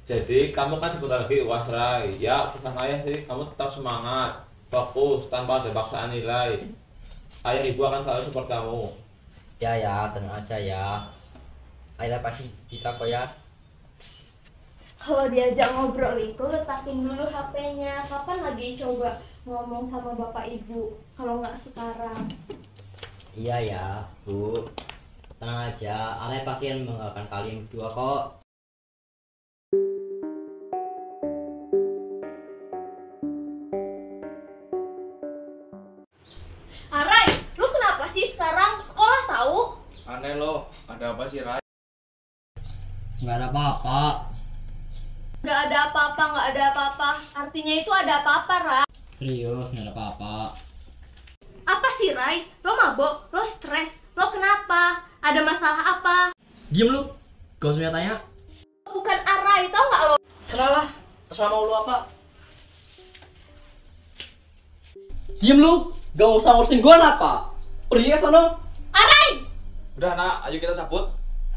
Jadi kamu kan sebentar lagi UAS, Rai. Ya, pesan ayah sih, kamu tetap semangat, fokus, tanpa ada paksaan nilai. Ayah ibu akan selalu support kamu. Ya, tenang aja ya. Aira pasti bisa kok ya. Kalau diajak ngobrol itu letakin dulu HP-nya. Kapan lagi coba ngomong sama bapak ibu kalau nggak sekarang? Iya ya, Bu. Tenang aja, Aira pasti mengenalkan kalian berdua kok. Arai, lu kenapa sih sekarang sekolah tahu? Aneh loh, ada apa sih, Rai? Nggak ada apa-apa. Nggak ada apa-apa, nggak ada apa-apa. Artinya itu ada apa-apa, Rai. Serius, nggak ada apa-apa. Apa sih, Rai? Lo mabok? Lo stres? Lo kenapa? Ada masalah apa? Diam lu, gak usah tanya. Bukan Arai, tau nggak lo? Selalah, terserah mau lu apa. Diam lu, gak usah ngurusin gua apa. Pergi ke sana. Arai! Udah, Nak, ayo kita cabut.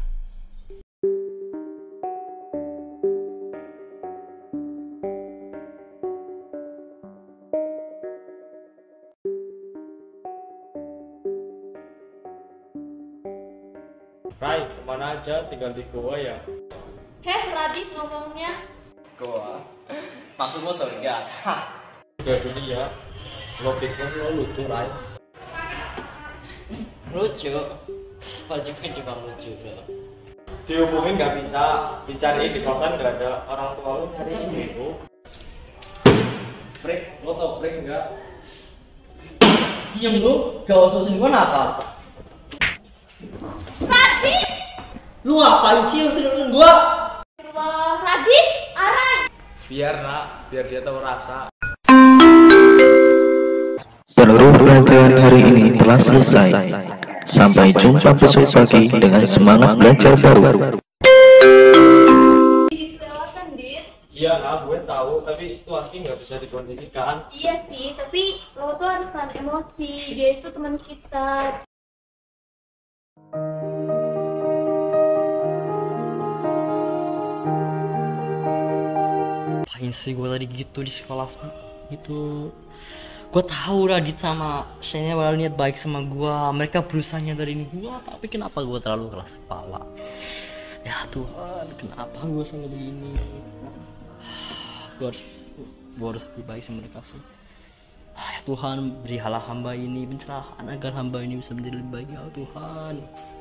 Rai, kemana aja? Tinggal di gua ya? Radit ngomongnya. Gua, maksudmu surga? Udah dunia, lo pikir lo lucu, Rai? Lucu. Siapa juga lucu bro. Dihubungin nggak bisa, dicariin di kosan nggak ada, orang tua lo nyariin itu. Freak, lo tau freak nggak? Diam lu, gak usah ngurusin gua apa. Radit! Lu ngapain sih ngurusin gua? Radit! Arai! Biar, Nak, biar dia tahu rasa. Seluruh pelajaran hari ini telah selesai. Sampai jumpa besok pagi dengan semangat belajar baru. Kelewatan, Dit. Iya, Nak, gue tahu, tapi situasi nggak bisa dikondisikan. Iya sih, tapi lo tuh harus tahan emosi. Dia itu teman kita. Ngapain sih gue tadi gitu di sekolah gitu. Gue tahu Radit sama Shania bakal niat baik sama gue. Mereka berusaha nyadarin gue, tapi kenapa gue terlalu keras kepala? Ya Tuhan, kenapa gue selalu begini? Gue harus lebih baik sama mereka sih. Ya Tuhan, berilah hamba ini pencerahan agar hamba ini bisa menjadi lebih baik ya Tuhan.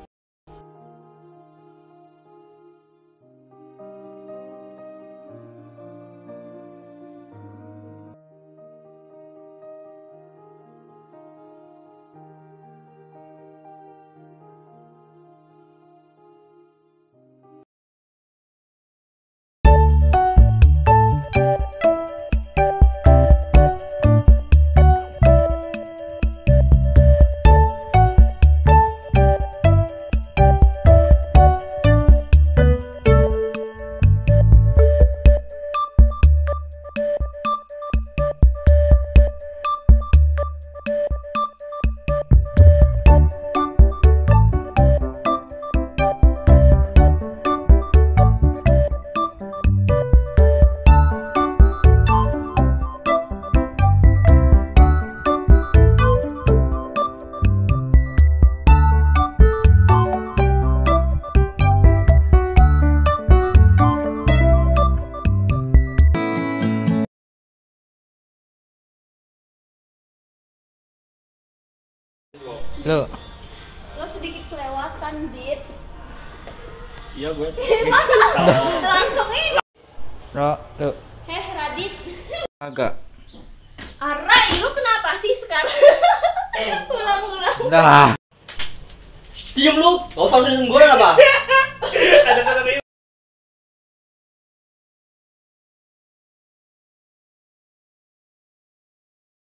Lo Lo sedikit kelewatan, Dit. Iya, gue. Langsung ini. lo Radit. agak Arai, lu kenapa sih sekarang? Ulang-ulang. udah. Diam lu, gak usah ngurusin gue apa.